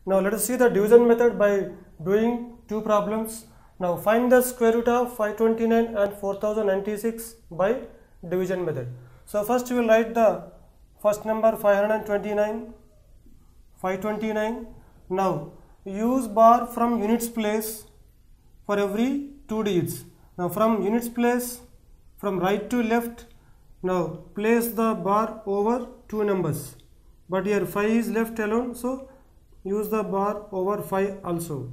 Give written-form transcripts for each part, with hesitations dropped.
Now let us see the division method by doing two problems. Now find the square root of 529 and 4096 by division method. So first we will write the first number 529. Now use bar from units place for every two digits. Now from units place, from right to left, now place the bar over two numbers. But here 5 is left alone, so use the bar over 5 also.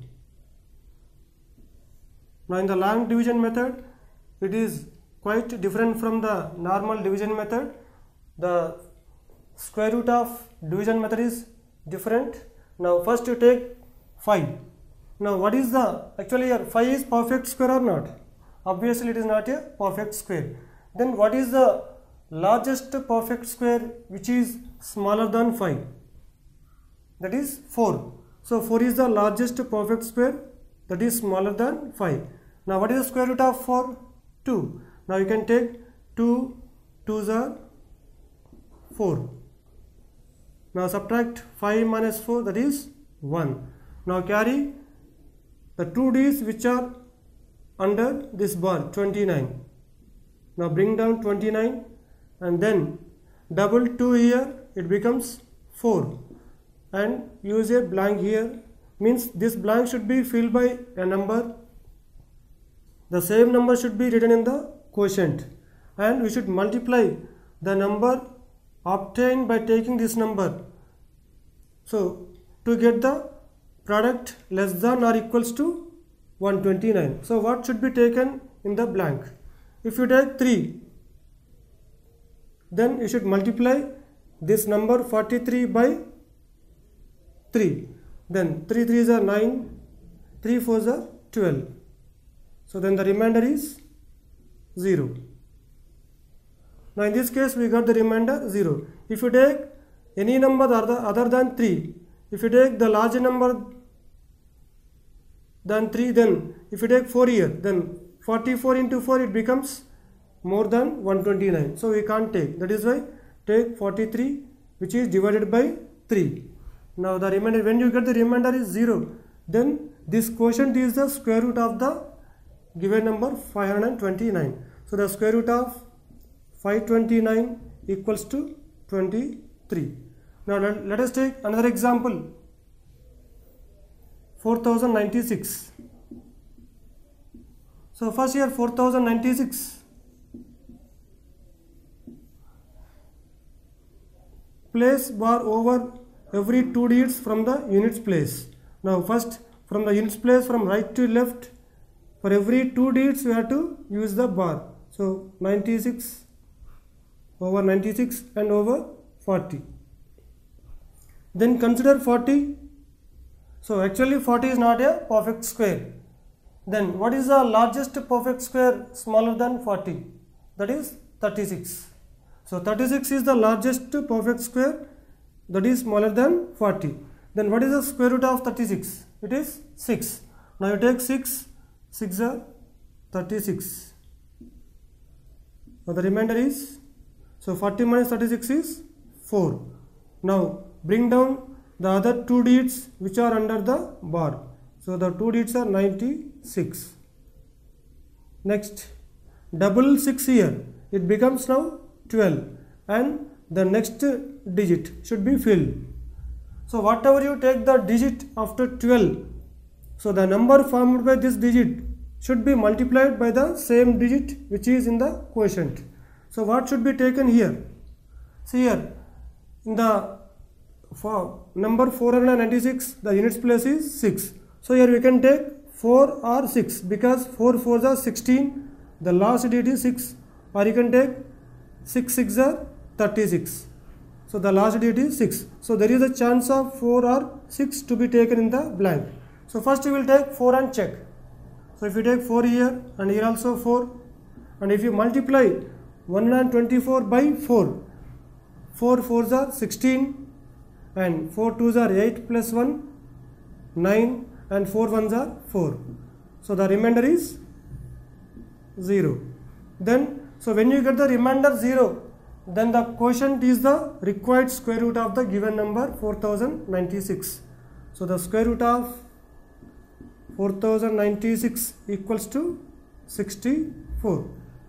Now in the long division method, it is quite different from the normal division method. The square root of division method is different. Now first you take 5. Now what is the, actually here 5 is perfect square or not? Obviously it is not a perfect square. Then what is the largest perfect square which is smaller than 5? That is 4. So 4 is the largest perfect square that is smaller than 5. Now what is the square root of 4? 2. Now you can take 2 2s are 4. Now subtract 5 minus 4, that is 1. Now carry the two digits which are under this bar, 29. Now bring down 29 and then double 2 here, it becomes 4. And use a blank here, means this blank should be filled by a number. The same number should be written in the quotient, and we should multiply the number obtained by taking this number. So to get the product less than or equals to 129. So what should be taken in the blank? If you take 3, then you should multiply this number 43 by 3. Then 3 3s are 9, 3 4s are 12. So then the remainder is 0. Now in this case we got the remainder 0. If you take any number other than 3, if you take the larger number than 3, then if you take 4 here, then 44 into 4 it becomes more than 129. So we can't take. That is why take 43 which is divided by 3. Now the remainder, when you get the remainder is 0, then this quotient is the square root of the given number 529. So the square root of 529 equals to 23. Now let us take another example. 4096. So first here 4096. Place bar over every two digits from the units place. Now first from the units place, from right to left, for every two digits we have to use the bar. So 96 over 96 and over 40. Then consider 40. So actually 40 is not a perfect square. Then what is the largest perfect square smaller than 40? That is 36. So 36 is the largest perfect square that is smaller than 40. Then what is the square root of 36? It is 6. Now you take 6, 6 are 36. Now the remainder is, so 40 minus 36 is 4. Now bring down the other two digits which are under the bar. So the two digits are 96. Next, double 6 here, it becomes now 12, and the next digit should be filled. So whatever you take the digit after 12, so the number formed by this digit should be multiplied by the same digit which is in the quotient. So what should be taken here? See here, in the number 496, the units place is 6. So here we can take 4 or 6, because 4 4s are 16, the last digit is 6, or you can take 6 6s are 36. So the last digit is 6. So there is a chance of 4 or 6 to be taken in the blank. So first you will take 4 and check. So if you take 4 here and here also 4, and if you multiply 124 by 4, 4 4s are 16, and 4 2s are 8 plus 1, 9, and 4 1s are 4. So the remainder is 0. Then, so when you get the remainder 0, then the quotient is the required square root of the given number 4096. So the square root of 4096 equals to 64.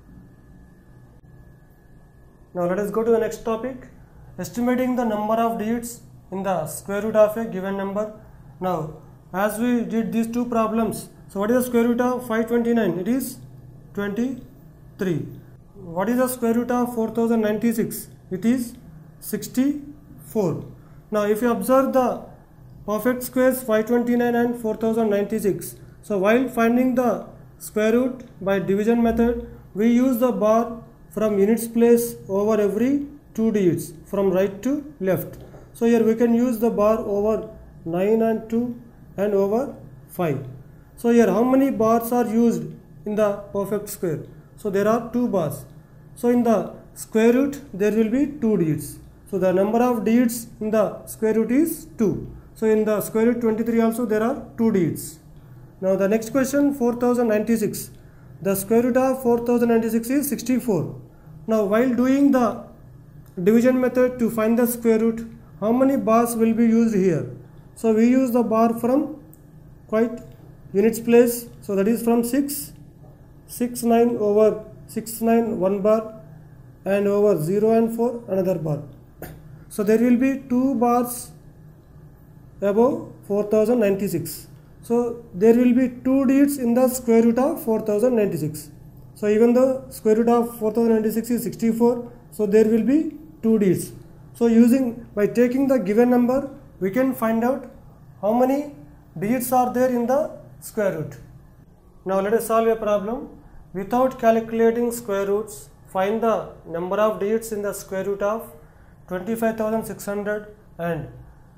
Now let us go to the next topic, estimating the number of digits in the square root of a given number. Now as we did these two problems, so what is the square root of 529? It is 23. What is the square root of 4096? It is 64. Now if you observe the perfect squares 529 and 4096, so while finding the square root by division method, we use the bar from units place over every 2 digits from right to left. So here we can use the bar over 9 and 2 and over 5. So here how many bars are used in the perfect square? So there are 2 bars. So in the square root there will be 2 digits. So the number of digits in the square root is 2. So in the square root 23 also there are 2 digits. Now the next question, 4096. The square root of 4096 is 64. Now while doing the division method to find the square root, how many bars will be used here? So we use the bar from quite units place. So that is from 6, 9 over 6, 9 1 bar, and over 0 and 4 another bar. So there will be 2 bars above 4096. So there will be 2 digits in the square root of 4096. So even though square root of 4096 is 64, so there will be 2 digits. So by taking the given number, we can find out how many digits are there in the square root. Now let us solve a problem. Without calculating square roots, find the number of digits in the square root of 25,600 and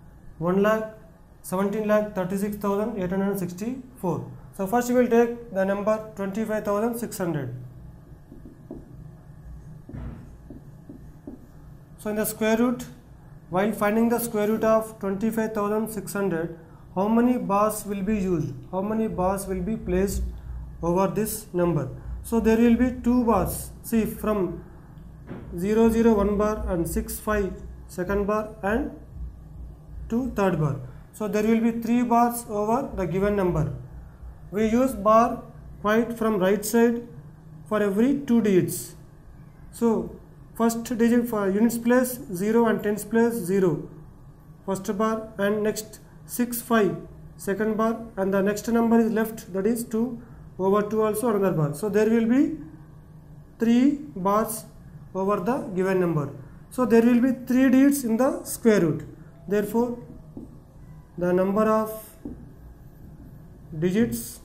1,17,36,864. So first we will take the number 25,600. So in the square root, while finding the square root of 25,600, how many bars will be used? How many bars will be placed over this number? So there will be 2 bars. See, from 0, 0, 1 bar and 6, 5 second bar and 2 third bar. So there will be 3 bars over the given number. We use bar quite from right side for every 2 digits. So first digit for units place 0 and tens place 0 first bar, and next 6, 5 second bar, and the next number is left, that is 2 over 2 also another bar. So there will be 3 bars over the given number. So there will be 3 digits in the square root. Therefore the number of digits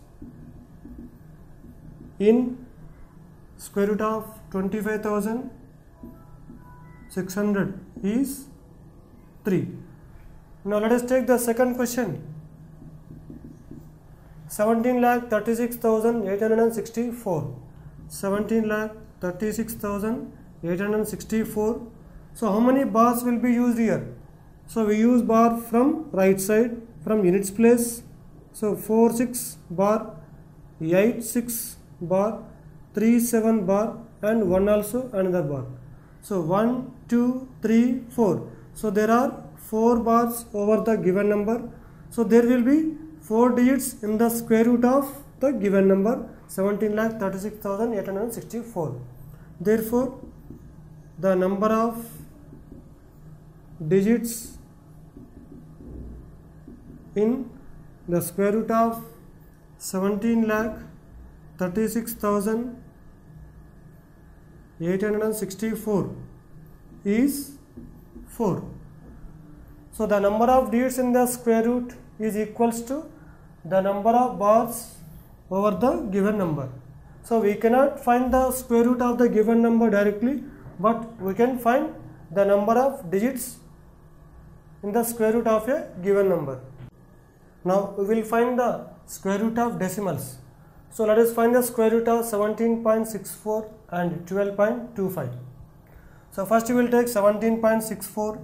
in square root of 25,600 is 3. Now let us take the second question. 17,36,864. 17,36,864. So how many bars will be used here? So we use bar from right side from units place. So 4, 6 bar, 8, 6 bar, 3, 7 bar, and 1 also another bar. So 1, 2, 3, 4. So there are 4 bars over the given number. So there will be 4 digits in the square root of the given number 17,36,864. Therefore the number of digits in the square root of 17,36,864 is 4. So the number of digits in the square root is equals to the number of bars over the given number. So we cannot find the square root of the given number directly, but we can find the number of digits in the square root of a given number. Now we will find the square root of decimals. So let us find the square root of 17.64 and 12.25. So first we will take 17.64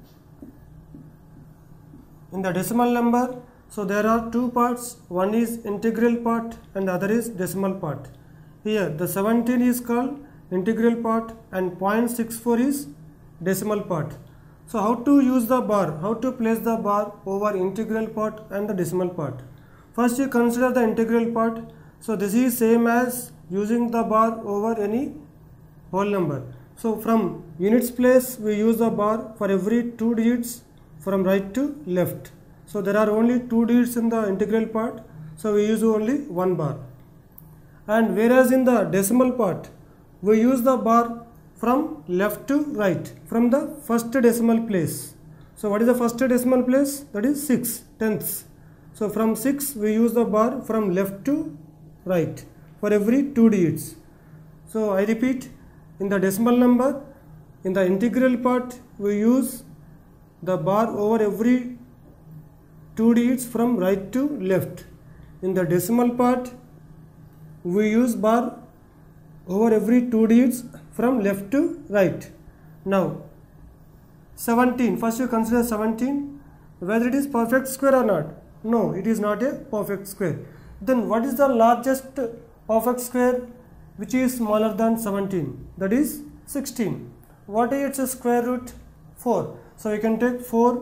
in the decimal number. So there are 2 parts, one is integral part and the other is decimal part. Here the 17 is called integral part and 0.64 is decimal part. So how to use the bar, how to place the bar over integral part and the decimal part. First you consider the integral part. So this is same as using the bar over any whole number. So from units place we use the bar for every 2 digits from right to left. So there are only 2 digits in the integral part, so we use only 1 bar. And whereas in the decimal part we use the bar from left to right, from the first decimal place. So what is the first decimal place? That is 6 tenths. So from 6 we use the bar from left to right for every 2 digits. So I repeat, in the decimal number, in the integral part we use the bar over every 2 digits from right to left. In the decimal part we use bar over every 2 digits from left to right. Now 17, first you consider 17, whether it is perfect square or not. No, it is not a perfect square. Then what is the largest perfect square which is smaller than 17? That is 16. What is its square root? 4. So we can take 4,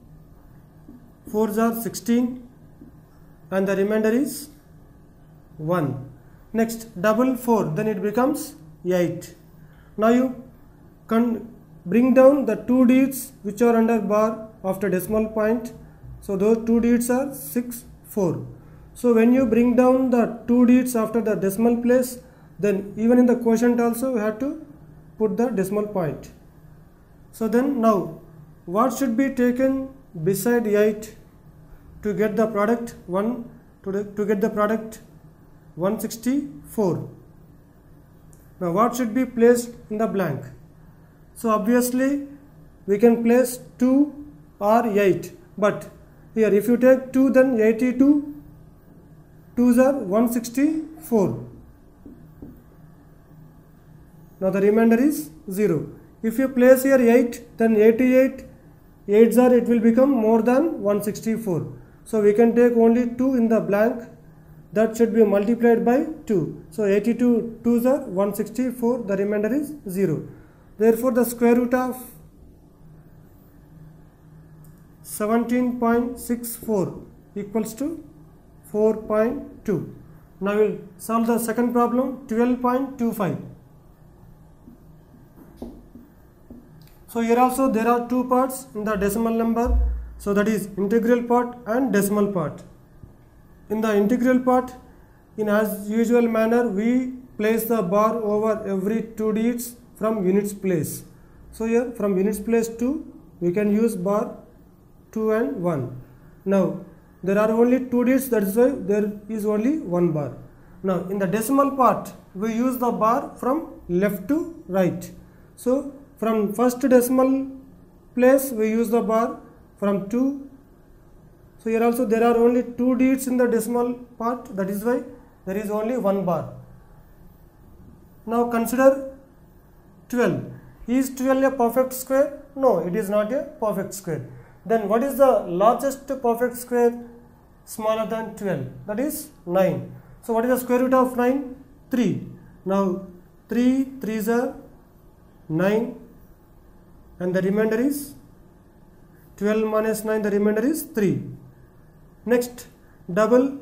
4s are 16 and the remainder is 1. Next, double 4, then it becomes 8. Now you can bring down the 2 digits which are under bar after decimal point. So those 2 digits are 6, 4. So when you bring down the 2 digits after the decimal place, then even in the quotient also we have to put the decimal point. So then now what should be taken beside 8 to get the product 164? Now what should be placed in the blank? So obviously we can place 2 or 8, but here if you take 2 then 82, 2s are 164. Now the remainder is 0. If you place here 8, then 88, 8s are, it will become more than 164. So we can take only 2 in the blank, that should be multiplied by 2. So 82 2s are 164, the remainder is 0. Therefore the square root of 17.64 equals to 4.2. Now we will solve the second problem, 12.25. So here also there are 2 parts in the decimal number. So that is integral part and decimal part. In the integral part, in as usual manner, we place the bar over every 2 digits from units place. So here from units place 2, we can use bar 2 and 1. Now there are only 2 digits, that is why there is only 1 bar. Now in the decimal part, we use the bar from left to right. So from first decimal place, we use the bar from 2. So here also there are only 2 digits in the decimal part, that is why there is only 1 bar. Now consider 12. Is 12 a perfect square? No, it is not a perfect square. Then what is the largest perfect square smaller than 12? That is 9. So what is the square root of 9? 3. Now 3 3s are 9 and the remainder is 12 minus 9, the remainder is 3. Next, double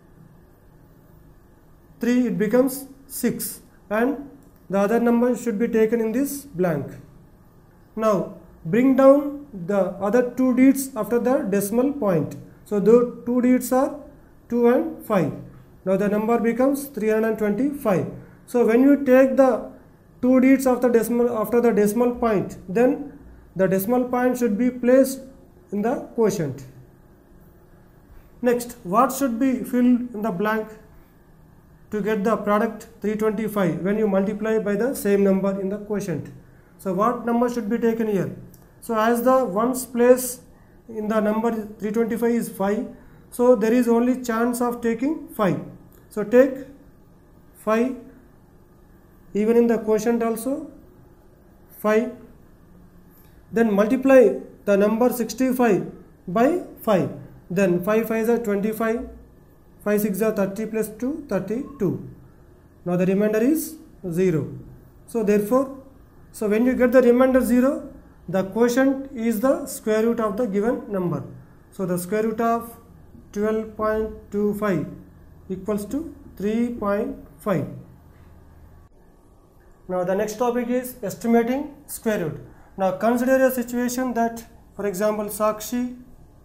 3, it becomes 6 and the other number should be taken in this blank. Now bring down the other 2 digits after the decimal point. So the 2 digits are 2 and 5. Now the number becomes 325. So when you take the 2 digits after the decimal point, then the decimal point should be placed in the quotient. Next, what should be filled in the blank to get the product 325 when you multiply by the same number in the quotient? So what number should be taken here? So as the ones place in the number 325 is 5, so there is only chance of taking 5. So take 5, even in the quotient also 5. Then multiply the number 65 by 5. Then 5 5s are 25, 5 6 are 30 plus 2, 32. Now the remainder is 0. So therefore, so when you get the remainder 0, the quotient is the square root of the given number. So the square root of 12.25 equals to 3.5. Now the next topic is estimating square root. Now consider a situation that, for example, Sakshi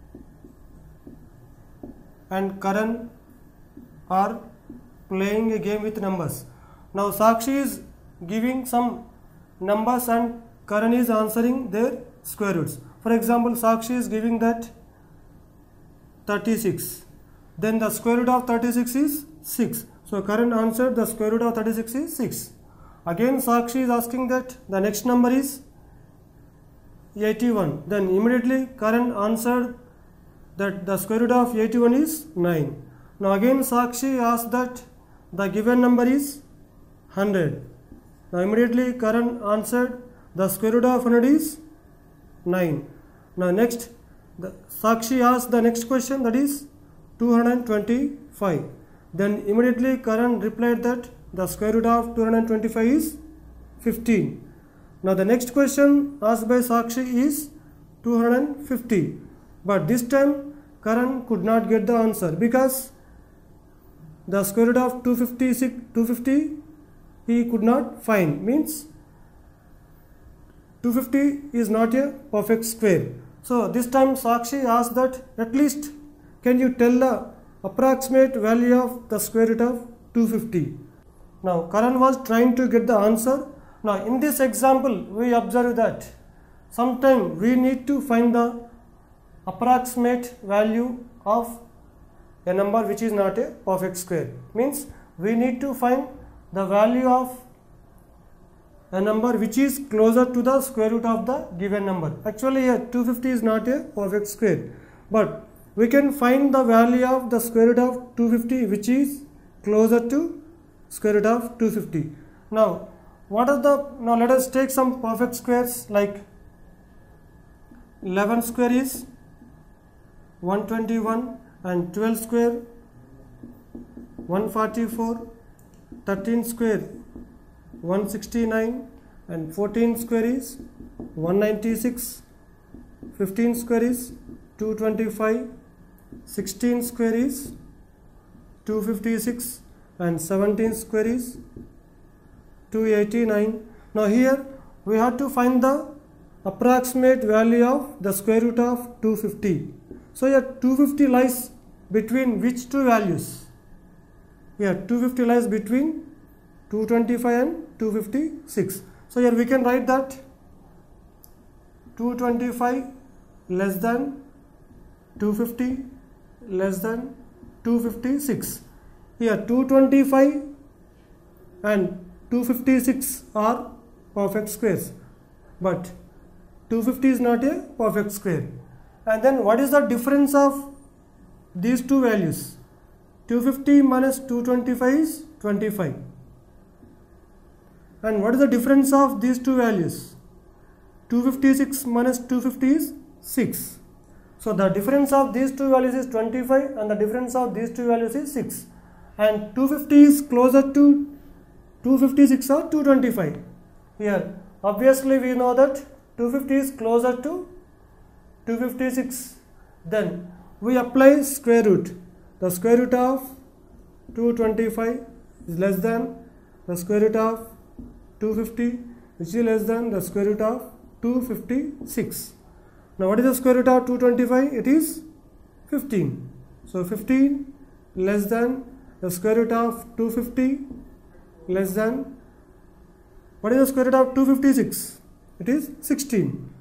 and Karan are playing a game with numbers. Now Sakshi is giving some numbers and Karan is answering their square roots. For example, Sakshi is giving that 36. Then the square root of 36 is 6. So Karan answered the square root of 36 is 6. Again Sakshi is asking that the next number is 81. Then immediately Karan answered that the square root of 81 is 9. Now again Sakshi asked that the given number is 100. Now immediately Karan answered the square root of 100 is 9. Now next Sakshi asked the next question, that is 225. Then immediately Karan replied that the square root of 225 is 15. Now the next question asked by Sakshi is 250. But this time Karan could not get the answer because the square root of 250 he could not find. Means 250 is not a perfect square. So this time Sakshi asked that at least can you tell the approximate value of the square root of 250. Now Karan was trying to get the answer. Now in this example we observe that sometimes we need to find the approximate value of a number which is not a perfect square. Means we need to find the value of a number which is closer to the square root of the given number. Actually here 250 is not a perfect square, but we can find the value of the square root of 250 which is closer to square root of 250. Now let us take some perfect squares, like 11 square is 121 and 12 square 144, 13 square 169 and 14 square is 196, 15 square is 225, 16 square is 256 and 17 square is 289. Now here we have to find the approximate value of the square root of 250. So here 250 lies between which two values? Here 250 lies between 225 and 256. So here we can write that 225 less than 250 less than 256. Here 225 and 256 are perfect squares, but 250 is not a perfect square. And then what is the difference of these two values? 250 minus 225 is 25. And what is the difference of these two values? 256 minus 250 is 6. So the difference of these two values is 25 and the difference of these two values is 6. And 250 is closer to 256 or 225. Here obviously we know that 250 is closer to 256. Then we apply square root. The square root of 225 is less than the square root of 250, which is less than the square root of 256. Now what is the square root of 225? It is 15. So 15 less than the square root of 250 less than, what is the square root of 256? It is 16.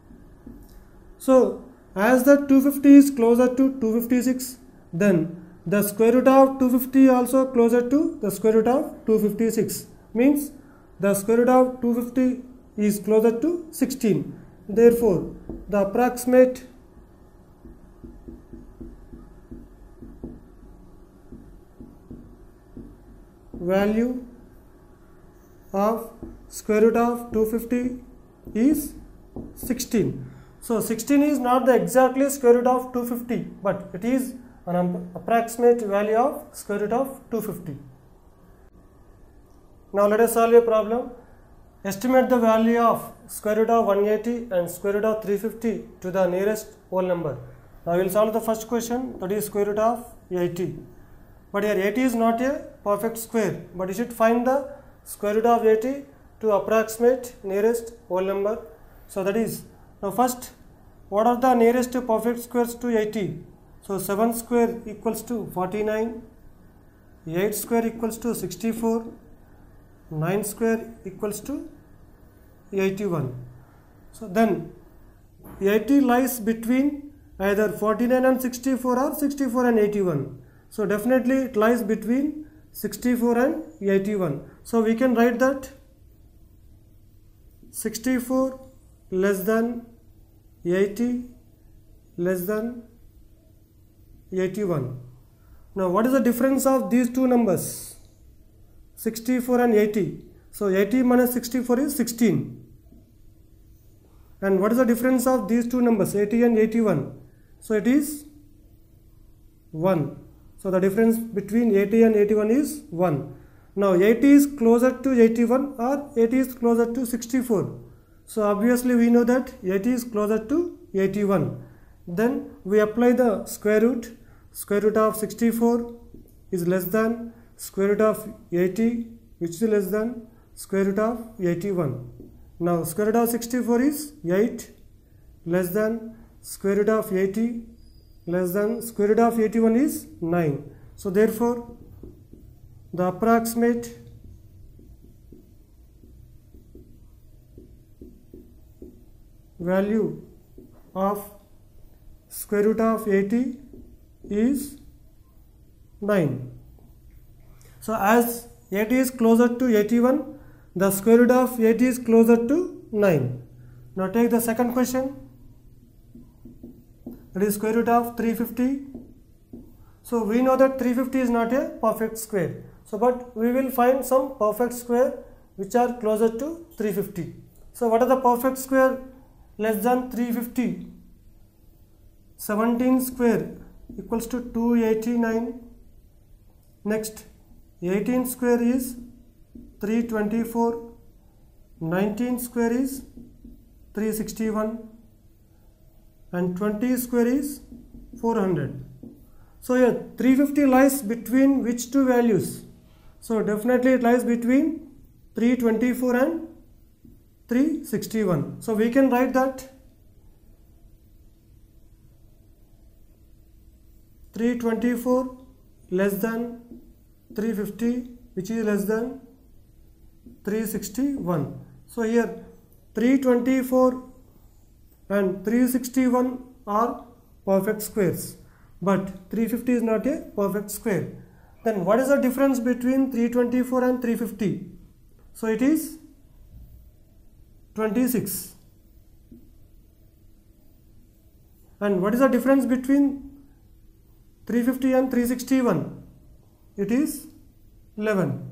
So as the 250 is closer to 256, then the square root of 250 also closer to the square root of 256. Means the square root of 250 is closer to 16. Therefore, the approximate value of square root of 250 is 16. So 16 is not the exactly square root of 250, but it is an approximate value of square root of 250. Now let us solve a problem. Estimate the value of square root of 180 and square root of 350 to the nearest whole number. Now we will solve the first question, that is square root of 80. But here 80 is not a perfect square, but you should find the square root of 80 to approximate nearest whole number. So that is, now first, what are the nearest perfect squares to 80? So 7 square equals to 49, 8 square equals to 64, 9 square equals to 81. So then 80 lies between either 49 and 64 or 64 and 81. So definitely it lies between 64 and 81. So we can write that 64 less than 80 less than 81. Now what is the difference of these two numbers? 64 and 80. So 80 minus 64 is 16. And what is the difference of these two numbers, 80 and 81? So it is 1. So the difference between 80 and 81 is 1. Now 80 is closer to 81 or 80 is closer to 64. So obviously we know that 80 is closer to 81. Then we apply the square root. Square root of 64 is less than square root of 80, which is less than square root of 81. Now square root of 64 is 8, less than square root of 80, less than square root of 81 is 9. So therefore the approximate value of square root of 80 is 9. So as 80 is closer to 81, the square root of 80 is closer to 9. Now take the second question. It is square root of 350. So we know that 350 is not a perfect square. So but we will find some perfect square which are closer to 350. So what are the perfect square less than 350? 17 square equals to 289. Next, 18 square is 324. 19 square is 361. And 20 square is 400. So here 350 lies between which two values? So definitely it lies between 324 and 361. So we can write that 324 less than 350, which is less than 361. So here 324 and 361 are perfect squares, but 350 is not a perfect square. Then what is the difference between 324 and 350? So it is 26. And what is the difference between 350 and 361? It is 11.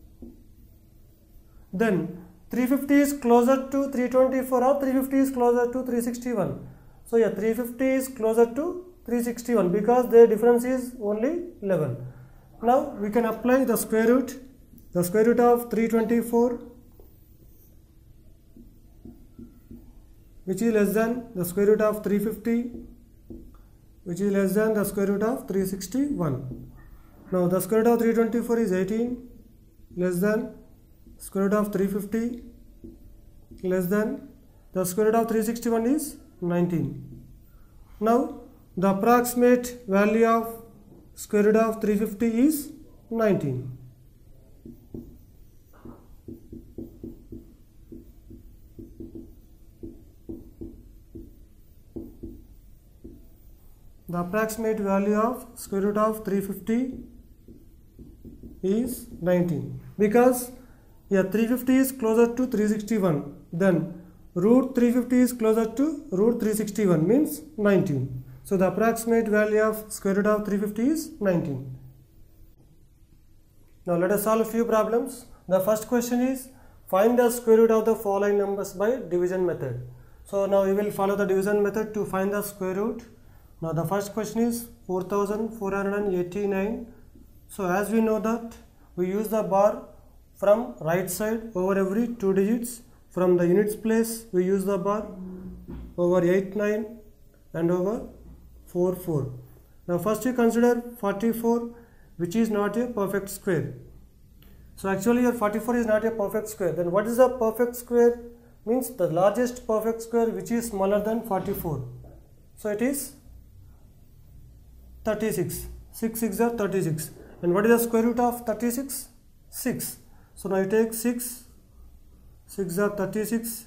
Then 350 is closer to 324 or 350 is closer to 361. So yeah, 350 is closer to 361 because their difference is only 11. Now we can apply the square root. The square root of 324, which is less than the square root of 350, which is less than the square root of 361. Now the square root of 324 is 18, less than square root of 350, less than the square root of 361 is 19. Now the approximate value of square root of 350 is 19. The approximate value of square root of 350 is 19 because here 350 is closer to 361, then root 350 is closer to root 361 means 19. So the approximate value of square root of 350 is 19. Now let us solve a few problems. The first question is find the square root of the following numbers by division method. So now we will follow the division method to find the square root. Now the first question is 4489. So as we know that we use the bar from right side over every 2 digits. From the units place we use the bar over 8, 9 and over 4, 4. Now first we consider 44, which is not a perfect square. So actually your 44 is not a perfect square. Then what is the perfect square? Means the largest perfect square which is smaller than 44. So it is 36. 6 6 are 36. And what is the square root of 36? 6. So now you take 6. 6 are 36.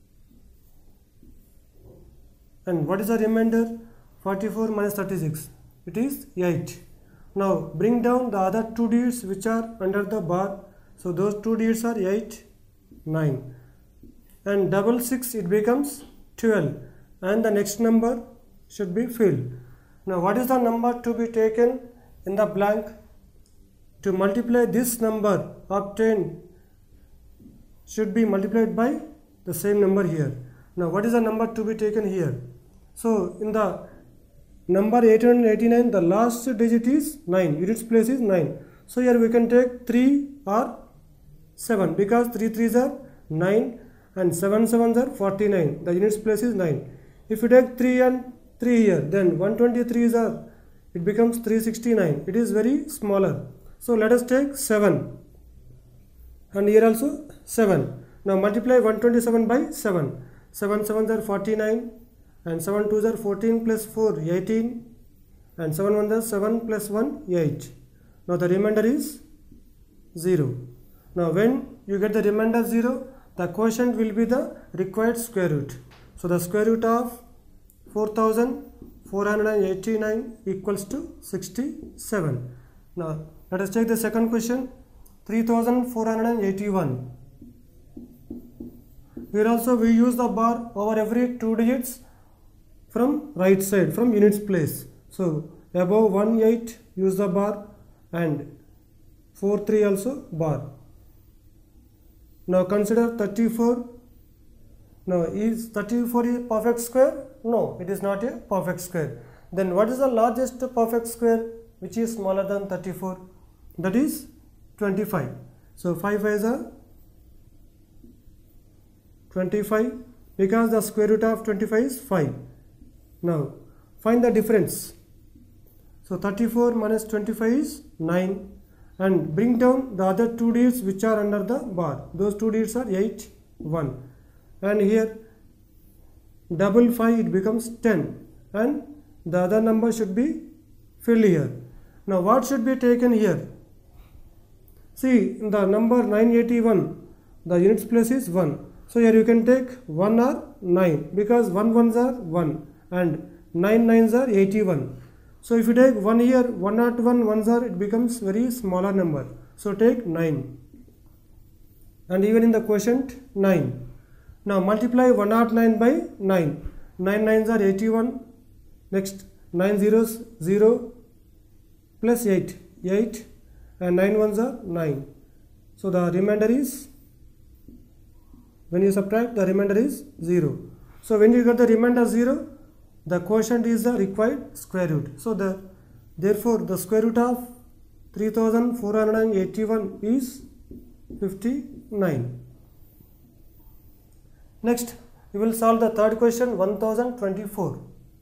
And what is the remainder? 44 minus 36. It is 8. Now bring down the other 2 digits which are under the bar. So those 2 digits are 8, 9. And double 6 it becomes 12. And the next number should be filled. Now what is the number to be taken in the blank? To multiply this number obtained should be multiplied by the same number here. Now what is the number to be taken here? So in the number 889, the last digit is 9, units place is 9. So here we can take 3 or 7 because 3 3s are 9 and 7 7s are 49. The units place is 9. If you take 3 and 3 here, then 123s are, it becomes 369. It is very smaller. So let us take 7 and here also 7. Now multiply 127 by 7. 7 7s are 49 and 7 2s are 14 plus 4 18 and 7 1s are 7 plus 1 8. Now the remainder is 0. Now when you get the remainder 0, the quotient will be the required square root. So the square root of 4489 equals to 67. Now let us take the second question. 3481. Here also we use the bar over every 2 digits from right side, from units place. So above 1 8 use the bar and 4 3 also bar. Now consider 34. Now is 34 a perfect square? No, it is not a perfect square. Then what is the largest perfect square which is smaller than 34? That is 25. So 5 5s are 25 because the square root of 25 is 5. Now find the difference. So 34 minus 25 is 9 and bring down the other 2 digits which are under the bar. Those 2 digits are 8, 1 and here double 5 it becomes 10 and the other number should be filled here. Now what should be taken here? See in the number 981 the units place is 1. So here you can take 1 or 9 because 1 1s are 1 and 9 9s are 81. So if you take 1 here, 101 1s are, it becomes very smaller number. So take 9 and even in the quotient 9. Now multiply 109 by 9. 9 9s are 81. Next 9 zeros 0 plus 8 8 and 9 1s are 9. So the remainder is, when you subtract, the remainder is 0. So when you get the remainder 0, the quotient is the required square root. So therefore the square root of 3481 is 59. Next we will solve the third question, 1024.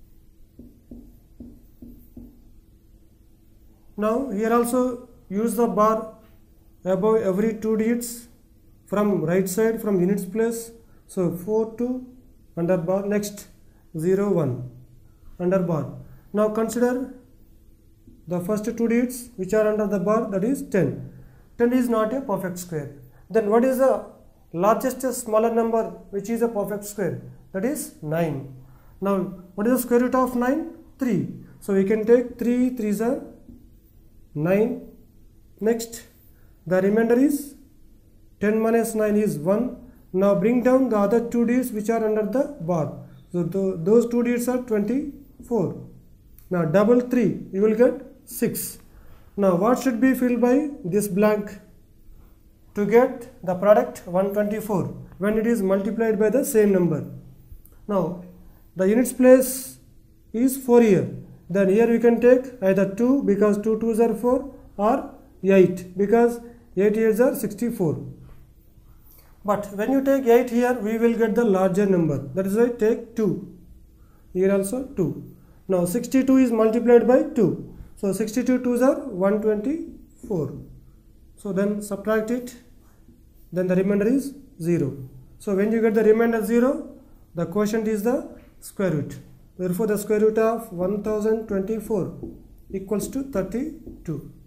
Now here also use the bar above every 2 digits from right side, from units place. So 4 2 under bar, next 0 1 under bar. Now consider the first 2 digits which are under the bar, that is 10. 10 is not a perfect square. Then what is the largest smaller number which is a perfect square? That is 9. Now what is the square root of 9? 3. So we can take 3 3s are 9. Next the remainder is 10 minus 9 is 1. Now bring down the other 2 digits which are under the bar. So those 2 digits are 24. Now double 3 you will get 6. Now what should be filled by this blank to get the product 124 when it is multiplied by the same number? Now the units place is 4 here. Then here we can take either 2 because 2 2s are 4 or 8 because 8 8s are 64. But when you take 8 here, we will get the larger number. That is why take 2. Here also 2. Now 62 is multiplied by 2. So 62 2s are 124. So then subtract it. Then the remainder is 0. So when you get the remainder 0, the quotient is the square root. Therefore the square root of 1024 equals to 32.